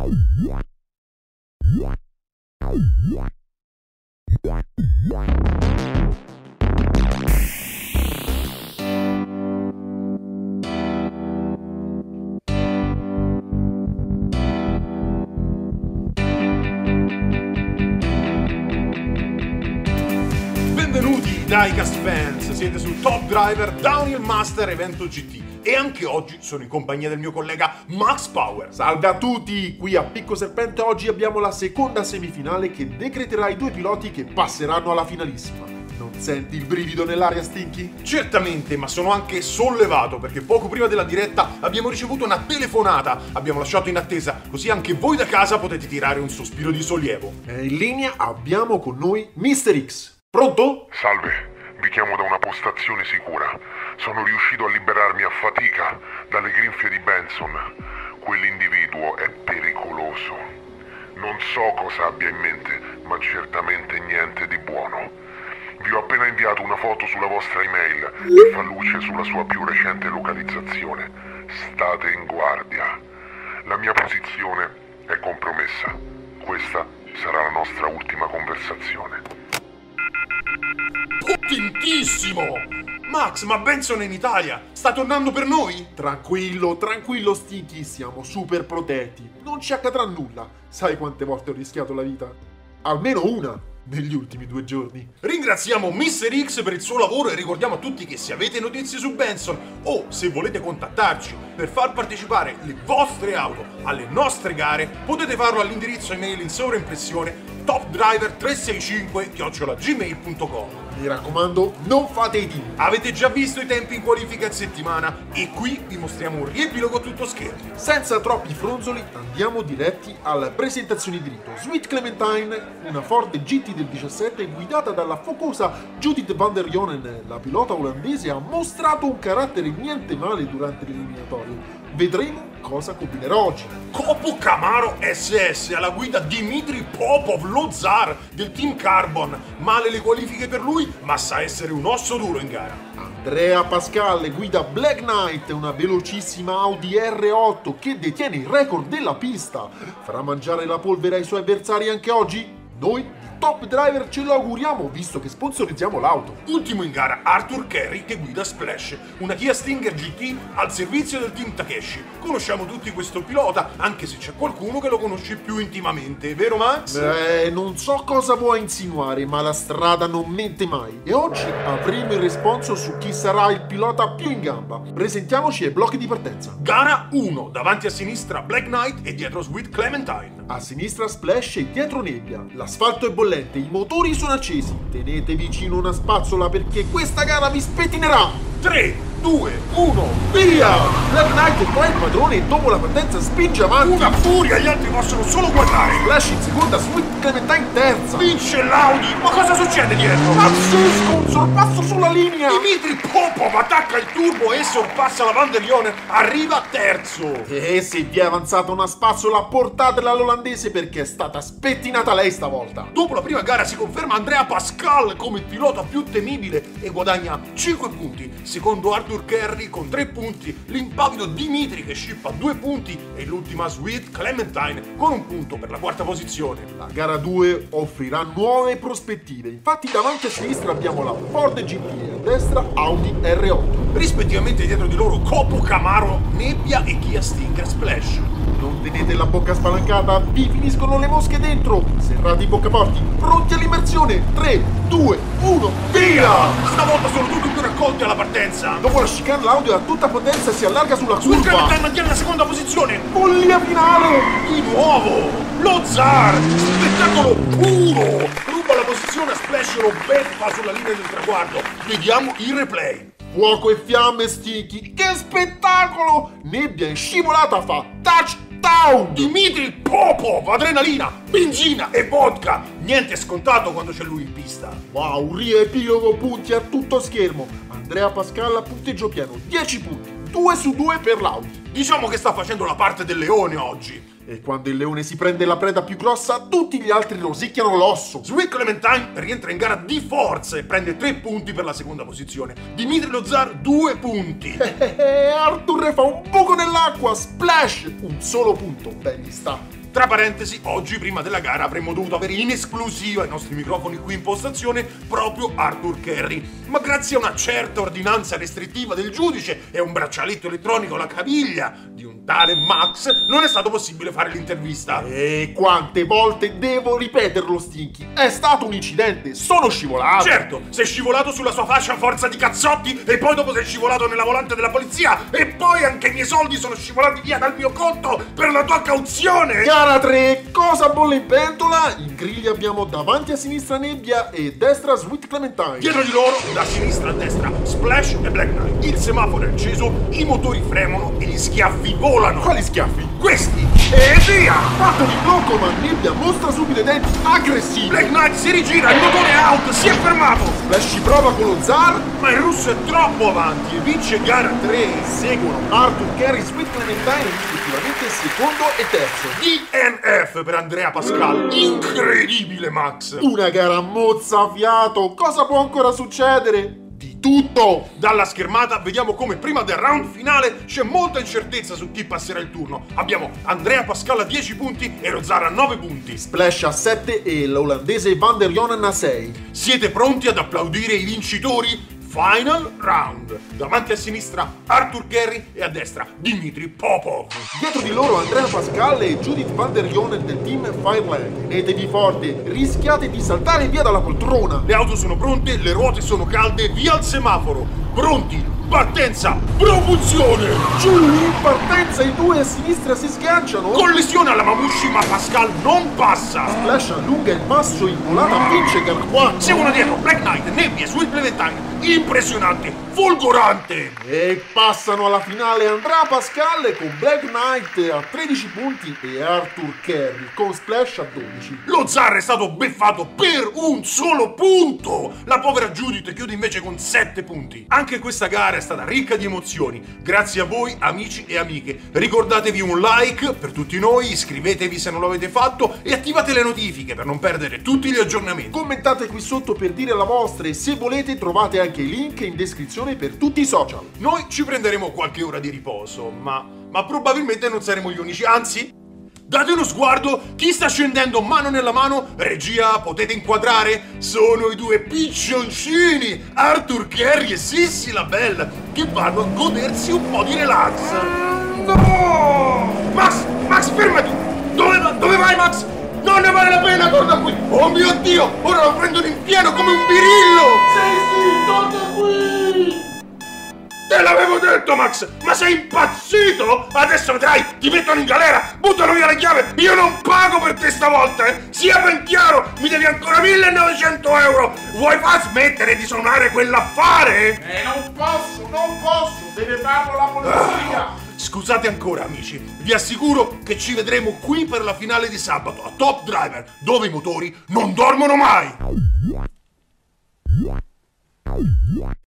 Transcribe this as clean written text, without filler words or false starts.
Benvenuti Diecast fans, siete su Top Driver Downhill Master Evento GT e anche oggi sono in compagnia del mio collega Max Power. Salve a tutti, qui a Picco Serpente oggi abbiamo la seconda semifinale che decreterà i due piloti che passeranno alla finalissima. Non senti il brivido nell'aria, Stinky? Certamente, ma sono anche sollevato perché poco prima della diretta abbiamo ricevuto una telefonata, abbiamo lasciato in attesa, così anche voi da casa potete tirare un sospiro di sollievo. E in linea abbiamo con noi Mr. X. Pronto? Salve, vi chiamo da una postazione sicura. Sono riuscito a liberarmi a fatica dalle grinfie di Benson. Quell'individuo è pericoloso. Non so cosa abbia in mente, ma certamente niente di buono. Vi ho appena inviato una foto sulla vostra email che fa luce sulla sua più recente localizzazione. State in guardia. La mia posizione è compromessa. Questa sarà la nostra ultima conversazione. Potentissimo! Max, ma Benson è in Italia! Sta tornando per noi? Tranquillo, tranquillo Stinky, siamo super protetti. Non ci accadrà nulla. Sai quante volte ho rischiato la vita? Almeno una negli ultimi 2 giorni. Ringraziamo Mr. X per il suo lavoro e ricordiamo a tutti che se avete notizie su Benson o se volete contattarci per far partecipare le vostre auto alle nostre gare, potete farlo all'indirizzo email in sovraimpressione topdriver365@gmail.com. Mi raccomando, non fate i team. Avete già visto i tempi in qualifica in settimana e qui vi mostriamo un riepilogo tutto schermo. Senza troppi fronzoli andiamo diretti alle presentazioni di rito. Sweet Clementine, una Ford GT del 17 guidata dalla focosa Judith van der Jonen, la pilota olandese ha mostrato un carattere niente male durante l'eliminatorio. Vedremo cosa combinerà oggi. Copo Camaro SS alla guida Dmitry Popov, lo zar del team Carbon. Male le qualifiche per lui, ma sa essere un osso duro in gara. Andrea Pascal guida Black Knight, una velocissima Audi R8 che detiene il record della pista. Farà mangiare la polvere ai suoi avversari anche oggi? Noi Top Driver ce lo auguriamo, visto che sponsorizziamo l'auto. Ultimo in gara Arthur Kerry che guida Splash, una Kia Stinger GT al servizio del team Takeshi. Conosciamo tutti questo pilota, anche se c'è qualcuno che lo conosce più intimamente, vero Max? Non so cosa vuoi insinuare, ma la strada non mente mai. E oggi avremo il responso su chi sarà il pilota più in gamba. Presentiamoci ai blocchi di partenza. Gara 1, davanti a sinistra Black Knight e dietro Sweet Clementine. A sinistra Splash e dietro Nebbia. L'asfalto è bollente, i motori sono accesi. Tenete vicino una spazzola perché questa gara vi spettinerà. 3, 2, 1, Via! Black Knight fa il padrone e dopo la partenza spinge avanti. una furia, gli altri possono solo guardare. Flash in seconda, Sweet Clementine terza. Vince l'Audi, ma cosa succede dietro? Pazzesco, un sorpasso sulla linea. Dmitry Popov attacca il turbo e sorpassa la Van der Jonen, arriva terzo. E se vi è avanzata una spazzola, portatela all'olandese perché è stata spettinata lei stavolta. Dopo la prima gara si conferma Andrea Pascal come il pilota più temibile e guadagna 5 punti. Secondo Arthur Kerry con 3 punti, l'impavido Dmitry che scippa 2 punti e l'ultima Sweet Clementine con 1 punto per la quarta posizione. La gara 2 offrirà nuove prospettive. Infatti davanti a sinistra abbiamo la Ford GT e a destra Audi R8. Rispettivamente dietro di loro Copo Camaro, Nebbia e Kia Stinger Splash. Non tenete la bocca spalancata, vi finiscono le mosche dentro. Serrati i boccaporti, pronti all'immersione. 3, 2, 1, via! Stavolta sono tutti più raccolti alla partenza. Dopo la chicane l'Audi a tutta potenza si allarga sulla Sweet curva. Clementine mantiene la seconda posizione. Follia finale! Di nuovo lo zar, spettacolo puro. Ruba la posizione a Splash e lo beffa sulla linea del traguardo. Vediamo il replay. Fuoco e fiamme, Sticky, che spettacolo! Nebbia in scivolata fa touchdown! Dmitry Popov, adrenalina, benzina e vodka. Niente è scontato quando c'è lui in pista. Wow, riepilogo punti a tutto schermo. Andrea Pascal a punteggio pieno, 10 punti, 2 su 2 per l'Audi. Diciamo che sta facendo la parte del leone oggi. E quando il leone si prende la preda più grossa, tutti gli altri rosicchiano l'osso. Sweet Clementine rientra in gara di forza e prende 3 punti per la seconda posizione. Dmitry Lozar 2 punti. Arthur fa un buco nell'acqua, splash, un solo punto, beh gli sta. Tra parentesi, oggi prima della gara avremmo dovuto avere in esclusiva ai nostri microfoni qui in postazione proprio Arthur Kerry, ma grazie a una certa ordinanza restrittiva del giudice e un braccialetto elettronico alla caviglia di un tale Max non è stato possibile fare l'intervista. E quante volte devo ripeterlo, Stinky? È stato un incidente, sono scivolato. Certo, sei scivolato sulla sua fascia a forza di cazzotti e poi dopo sei scivolato nella volante della polizia e poi anche i miei soldi sono scivolati via dal mio conto per la tua cauzione. Gara 3, cosa bolle in pentola? In griglia abbiamo davanti a sinistra Nebbia e destra Sweet Clementine. Dietro di loro, da sinistra a destra, Splash e Black Knight. Il semaforo è acceso, i motori fremono e gli schiaffi volano. Quali schiaffi? Questi! E via! Fatto di blocco, ma Nebbia mostra subito i denti aggressivi. Black Knight si rigira, il motore è out, si è fermato! Splash ci prova con lo Zar. Ma il russo è troppo avanti e vince gara 3. Seguono Arthur Kerry, Sweet Clementine, rispettivamente secondo e terzo. DNF per Andrea Pascal. Incredibile, Max! Una gara mozzafiato. Cosa può ancora succedere? Di tutto! Dalla schermata vediamo come prima del round finale c'è molta incertezza su chi passerà il turno. Abbiamo Andrea Pascal a 10 punti e lo Zar a 9 punti. Splash a 7 e l'olandese Van der Jonen a 6. Siete pronti ad applaudire i vincitori? Final round. Davanti a sinistra Arthur Kerry e a destra Dmitry Popov. Dietro di loro Andrea Pascal e Judith Van der Jonen del team Fireland. Tenetevi forte, rischiate di saltare via dalla poltrona. Le auto sono pronte, le ruote sono calde, via il semaforo. Pronti, partenza, propulsione! Giù, in partenza i due a sinistra si sganciano. Collisione alla Mamushi, ma Pascal non passa. Splash allunga il passo in volata, vince gara 4. Seguono dietro Black Knight, Nebbia e Sweet Clementine. Impressionante, folgorante. E passano alla finale Andrea Pascal con Black Knight a 13 punti e Arthur Kerry con Splash a 12. Lo Zar è stato beffato per un solo punto. La povera Judith chiude invece con 7 punti. Anche questa gara è stata ricca di emozioni. Grazie a voi, amici e amiche. Ricordatevi un like per tutti noi, iscrivetevi se non lo avete fatto e attivate le notifiche per non perdere tutti gli aggiornamenti. Commentate qui sotto per dire la vostra e se volete trovate anche i link in descrizione per tutti i social. Noi ci prenderemo qualche ora di riposo, ma probabilmente non saremo gli unici, anzi... Date uno sguardo, chi sta scendendo mano nella mano? Regia, potete inquadrare? Sono i due piccioncini, Arthur Kerry e Sissy la Belle, che vanno a godersi un po' di relax. No! Max, fermati! Dove vai, Max? Non ne vale la pena, torna qui! Oh mio Dio, ora lo prendono in pieno come un birillo! Sì, torna qui! Te l'avevo detto, Max! Ma sei impazzito? Adesso vedrai, ti mettono in galera, buttano via le chiavi, io non pago per te stavolta, eh! Sia ben chiaro, mi devi ancora 1.900 euro! Vuoi far smettere di suonare quell'affare? Non posso, deve farlo la polizia! Scusate ancora, amici, vi assicuro che ci vedremo qui per la finale di sabato a Top Driver, dove i motori non dormono mai!